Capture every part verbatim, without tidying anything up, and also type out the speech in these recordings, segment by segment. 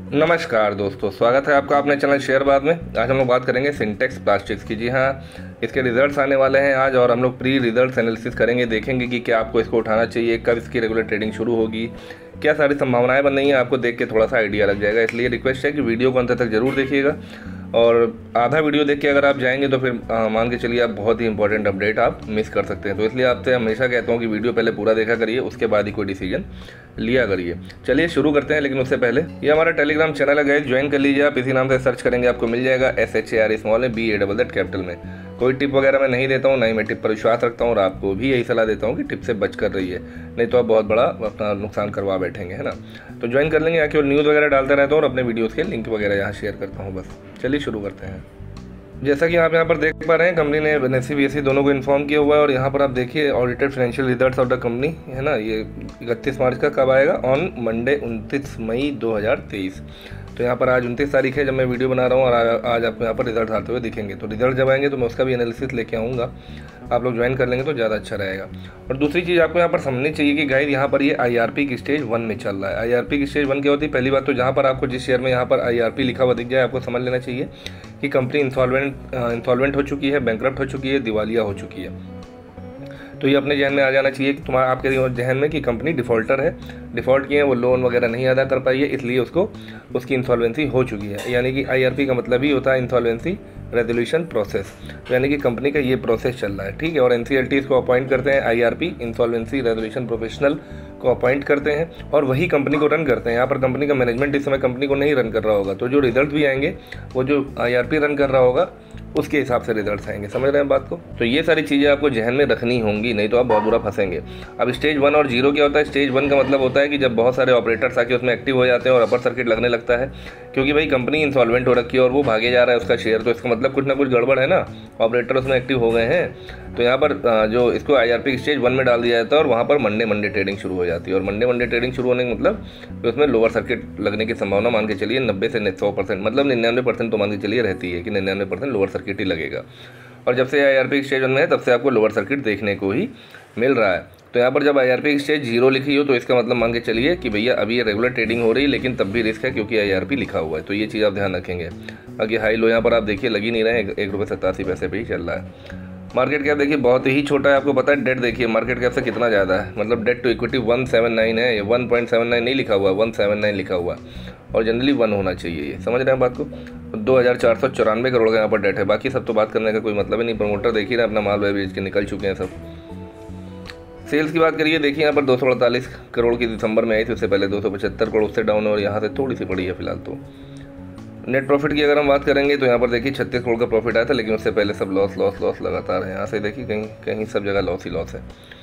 नमस्कार दोस्तों, स्वागत है आपका अपने चैनल शेयरबाद में। आज हम लोग बात करेंगे सिंटेक्स प्लास्टिक्स की। जी हाँ, इसके रिजल्ट्स आने वाले हैं आज और हम लोग प्री रिजल्ट्स एनालिसिस करेंगे, देखेंगे कि क्या आपको इसको उठाना चाहिए, कब इसकी रेगुलर ट्रेडिंग शुरू होगी, क्या सारी संभावनाएं बन रही हैं, आपको देख के थोड़ा सा आइडिया लग जाएगा। इसलिए रिक्वेस्ट है कि वीडियो को अंत तक जरूर देखिएगा और आधा वीडियो देख के अगर आप जाएंगे तो फिर मान के चलिए आप बहुत ही इंपॉर्टेंट अपडेट आप मिस कर सकते हैं। तो इसलिए आपसे हमेशा कहता हूँ कि वीडियो पहले पूरा देखा करिए, उसके बाद ही कोई डिसीजन लिया करिए। चलिए शुरू करते हैं, लेकिन उससे पहले ये हमारा टेलीग्राम चैनल है गाइस, ज्वाइन कर लीजिए आप। इसी नाम से सर्च करेंगे आपको मिल जाएगा, S H A R small में B A double that capital में। कोई टिप वगैरह मैं नहीं देता हूँ, ना ही मैं टिप पर विश्वास रखता हूँ और आपको भी यही सलाह देता हूँ कि टिप से बच कर रही है, नहीं तो आप बहुत बड़ा अपना नुकसान करवा बैठेंगे, है ना। तो ज्वाइन कर लेंगे, आके और न्यूज़ वगैरह डालता रहता हूँ और अपने वीडियोज़ के लिंक वगैरह यहाँ शेयर करता हूँ। बस चलिए शुरू करते हैं। जैसा कि आप यहाँ पर देख पा रहे हैं, कंपनी ने N S C B S E दोनों को इन्फॉर्म किया हुआ है और यहाँ पर आप देखिए audited financial results of the company, है ना। ये इकतीस मार्च का कब आएगा? ऑन मंडे उनतीस मई दो हज़ार तेईस। तो यहाँ पर आज उनतीस तारीख है जब मैं वीडियो बना रहा हूँ और आज आपको यहाँ पर रिजल्ट आते हुए दिखेंगे। तो रिजल्ट जब आएंगे तो मैं उसका भी एनालिसिस लेके आऊँगा, आप लोग ज्वाइन कर लेंगे तो ज़्यादा अच्छा रहेगा। और दूसरी चीज़ आपको यहाँ पर समझनी चाहिए कि गाइड यहाँ पर ये आई आर पी की स्टेज वन में चल रहा है। आई आर पी की स्टेज वन क्या होती है? पहली बात तो जहाँ पर आपको जिस शेयर में यहाँ पर आई आर पी लिखा हुआ दिख जाए, आपको समझ लेना चाहिए कि कंपनी इंसॉल्वेंट इंसॉल्वेंट हो चुकी है, बैंकरप्ट हो चुकी है, दिवालिया हो चुकी है। तो ये अपने जहन में आ जाना चाहिए कि तुम्हारा आपके जहन में कि कंपनी डिफ़ॉल्टर है, डिफ़ॉल्ट किए हैं, वो लोन वगैरह नहीं अदा कर पाई है, इसलिए उसको उसकी इंसॉल्वेंसी हो चुकी है। यानी कि आई आर पी का मतलब ही होता है इंसॉल्वेंसी रेजोल्यूशन प्रोसेस, तो यानी कि कंपनी का ये प्रोसेस चल रहा है, ठीक है। और एन सी एल टी को अपॉइंट करते हैं, I R P insolvency resolution professional को अपॉइंट करते हैं और वही कंपनी को रन करते हैं। यहाँ पर कंपनी का मैनेजमेंट इस समय कंपनी को नहीं रन कर रहा होगा, तो जो रिजल्ट भी आएंगे वो जो आई आर पी रन कर रहा होगा उसके हिसाब से रिजल्ट्स आएंगे। समझ रहे हैं बात को? तो ये सारी चीज़ें आपको जहन में रखनी होंगी, नहीं तो आप बहुत बुरा फंसेंगे। अब स्टेज वन और जीरो क्या होता है? स्टेज वन का मतलब होता है कि जब बहुत सारे ऑपरेटर्स आके उसमें एक्टिव हो जाते हैं और अपर सर्किट लगने लगता है, क्योंकि भाई कंपनी इंसॉल्वेंट हो रखी है और वो भागे जा रहा है उसका शेयर, तो इसका मतलब कुछ ना कुछ गड़बड़ है ना, ऑपरेटर उसमें एक्टिव हो गए हैं। तो यहाँ पर जो इसको I R P stage one में डाल दिया जाता है और वहाँ पर मंडे मंडे ट्रेडिंग शुरू हो जाती है। और मंडे मंडे ट्रेडिंग शुरू होने का मतलब उसमें लोअर सर्किट लगने की संभावना मान के चलिए नब्बे से सौ परसेंट, मतलब निन्यानवे परसेंट तो मान के चलिए रहती है कि निन्यानवे परसेंट लोअर सर्किट ही लगेगा। और जब से I R P stage one में है तब से आपको लोअर सर्किट देखने को ही मिल रहा है। तो यहाँ पर जब I R P stage zero लिखी हो तो इसका मतलब मान के चलिए कि भैया अभी ये रेगुलर ट्रेडिंग हो रही है, लेकिन तब भी रिस्क है क्योंकि आई आर पी लिखा हुआ है। तो ये चीज़ आप ध्यान रखेंगे। बाकी हाई लो यहाँ पर आप देखिए लगी नहीं रहे, एक रुपये सत्तासी पैसे पे ही चल रहा है। मार्केट कैप देखिए बहुत ही छोटा है, आपको पता है। डेट देखिए मार्केट कैप से कितना ज़्यादा है, मतलब debt to equity one seven nine है, ये वन पॉइंट सेवन नाइन नहीं लिखा हुआ है, वन सेवन नाइन लिखा हुआ है और जनरली वन होना चाहिए। ये समझ रहे हैं बात को? दो हज़ार चार सौ चौरानवे करोड़ का यहाँ पर डेट है। बाकी सब तो बात करने का कोई मतलब ही नहीं। प्रमोटर देखिए ना अपना माल बेच के निकल चुके हैं सब। सेल्स की बात करिए, देखिए यहाँ पर दो सौ अड़तालीस करोड़ की दिसंबर में आई थी, उससे पहले दो सौ पचहत्तर करोड़ उससे डाउन है और यहाँ से थोड़ी सी पड़ी है फिलहाल। तो नेट प्रॉफिट की अगर हम बात करेंगे तो यहाँ पर देखिए छत्तीस करोड़ का प्रॉफिट आया था, लेकिन उससे पहले सब लॉस लॉस लॉस लगातार है। यहाँ से देखिए कहीं कहीं सब जगह लॉस ही लॉस है।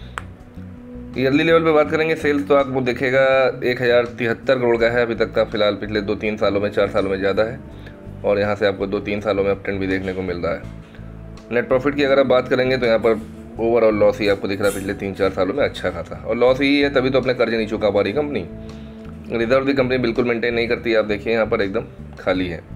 ईयरली लेवल पे बात करेंगे, सेल्स तो आपको देखेगा एक हज़ार तिहत्तर करोड़ का है अभी तक का, फिलहाल पिछले दो तीन सालों में चार सालों में ज़्यादा है और यहाँ से आपको दो तीन सालों में अपट्रेंड भी देखने को मिल रहा है। नेट प्रॉफिट की अगर आप बात करेंगे तो यहाँ पर ओवरऑल लॉस ही आपको दिख रहा है पिछले तीन चार सालों में अच्छा खासा, और लॉस ही है तभी तो अपने कर्ज नहीं चुका पा रही कंपनी। रिजर्व भी कंपनी बिल्कुल मेंटेन नहीं करती, आप देखिए यहाँ पर एकदम खाली है।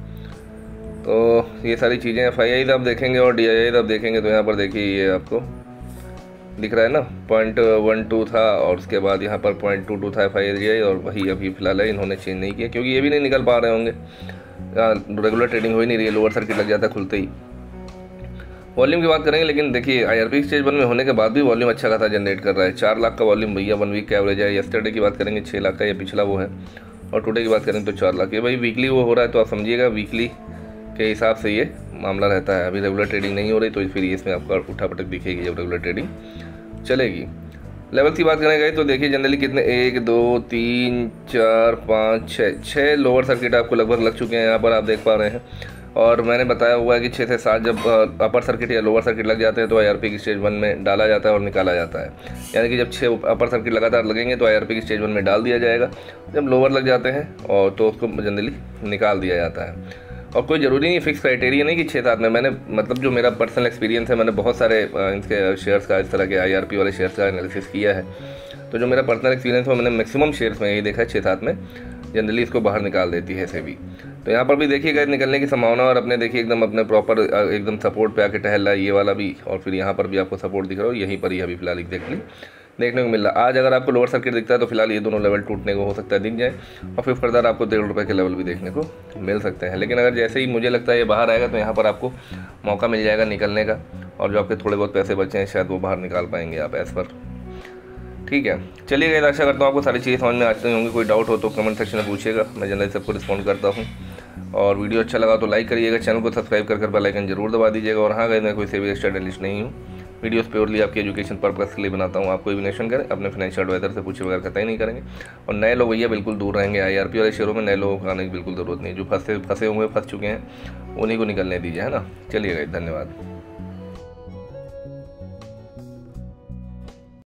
तो ये सारी चीज़ें एफ आई आईज आप देखेंगे और डी आई आईज आप देखेंगे तो यहाँ पर देखिए ये आपको दिख रहा है ना, पॉइंट वन टू था और उसके बाद यहाँ पर पॉइंट टू टू था एफ आई आई और वही अभी फिलहाल है, इन्होंने चेंज नहीं किया क्योंकि ये भी नहीं निकल पा रहे होंगे, रेगुलर ट्रेडिंग हो ही नहीं रही है, लोअर सर्किट लग जाता है खुलते ही। वॉल्यूम की बात करेंगे, लेकिन देखिए I R P stage one में होने के बाद भी वॉल्यूम अच्छा खासा जनरेट कर रहा है। चार लाख का वॉल्यूम भैया वन वीक का एवरेज है। यस्टरडे की बात करेंगे छः लाख का, या पिछला वो है, और टुडे की बात करें तो चार लाख। ये भाई वीकली वो हो रहा है, तो आप समझिएगा वीकली के हिसाब से ये मामला रहता है। अभी रेगुलर ट्रेडिंग नहीं हो रही तो फिर इसमें आपको उठापटक दिखेगी जब रेगुलर ट्रेडिंग चलेगी। लेवल की बात करें गए तो देखिए जनरली कितने, एक दो तीन चार पाँच छः छः लोअर सर्किट आपको लगभग लग चुके हैं, यहाँ पर आप देख पा रहे हैं। और मैंने बताया हुआ है कि छः से सात जब अपर सर्किट या लोअर सर्किट लग जाते हैं तो आई आर पी की स्टेज वन में डाला जाता है और निकाला जाता है। यानी कि जब छः अपर सर्किट लगातार लगेंगे तो आई आर पी की स्टेज वन में डाल दिया जाएगा, जब लोअर लग जाते हैं और तो उसको जनरली निकाल दिया जाता है। और कोई ज़रूरी नहीं, फिक्स क्राइटेरिया नहीं कि छः सात में। मैंने मतलब जो मेरा पर्सनल एक्सपीरियंस है, मैंने बहुत सारे इनके शेयर्स का, इस तरह के आई आर पी वाले शेयर्स का एनालिसिस किया है। तो जो मेरा पर्सनल एक्सपीरियंस है मैंने मैक्सिमम शेयर्स में यही देखा है, छः सात में जनरली इसको बाहर निकाल देती है सेबी। तो यहाँ पर भी देखिएगा निकलने की संभावना, और अपने देखिए एकदम अपने प्रॉपर एकदम सपोर्ट पे आके टहल रहा है ये वाला भी, और फिर यहाँ पर भी आपको सपोर्ट दिख रहा हो, यहीं पर ही अभी फिलहाल एग्जैक्टली देखने को मिल रहा है। आज अगर आपको लोअर सर्किट दिखता है तो फिलहाल ये दोनों लेवल टूटने को हो सकता है दिख जाए, और फिर फर्दर आपको डेढ़ रुपये के लेवल भी देखने को मिल सकते हैं। लेकिन अगर जैसे ही मुझे लगता है ये बाहर आएगा तो यहाँ पर आपको मौका मिल जाएगा निकलने का, और जो आपके थोड़े बहुत पैसे बचे हैं शायद वो बाहर निकाल पाएंगे आप एज पर। ठीक है, चलिए गाइस, आशा करता हूँ आपको सारी चीज़ें समझ में आती होंगी। कोई डाउट हो तो कमेंट सेक्शन में पूछिएगा, मैं जनरली सबको रिस्पॉन्ड करता हूँ। और वीडियो अच्छा लगा तो लाइक करिएगा, चैनल को सब्सक्राइब कर कर बेल आइकन जरूर दबा दीजिएगा। और हाँ गाइस, मैं कोई सेविंग स्टूडेंट नहीं हूँ, वीडियोस प्योरली आपकी एजुकेशन पर्पस के लिए बनाता हूँ। आप कोई भी इन्वेस्टमेंट करें अपने फाइनेंशियल एडवाइजर से पूछे बगैर कतई नहीं करेंगे। और नए लोग भैया बिल्कुल दूर रहेंगे, आईआरपी वाले शेयरों में नए लोगों को आने की बिल्कुल ज़रूरत नहीं। जो फंसे फंसे हुए फंस चुके हैं उन्हीं को निकलने दीजिए, है ना। चलिए गाइस, धन्यवाद।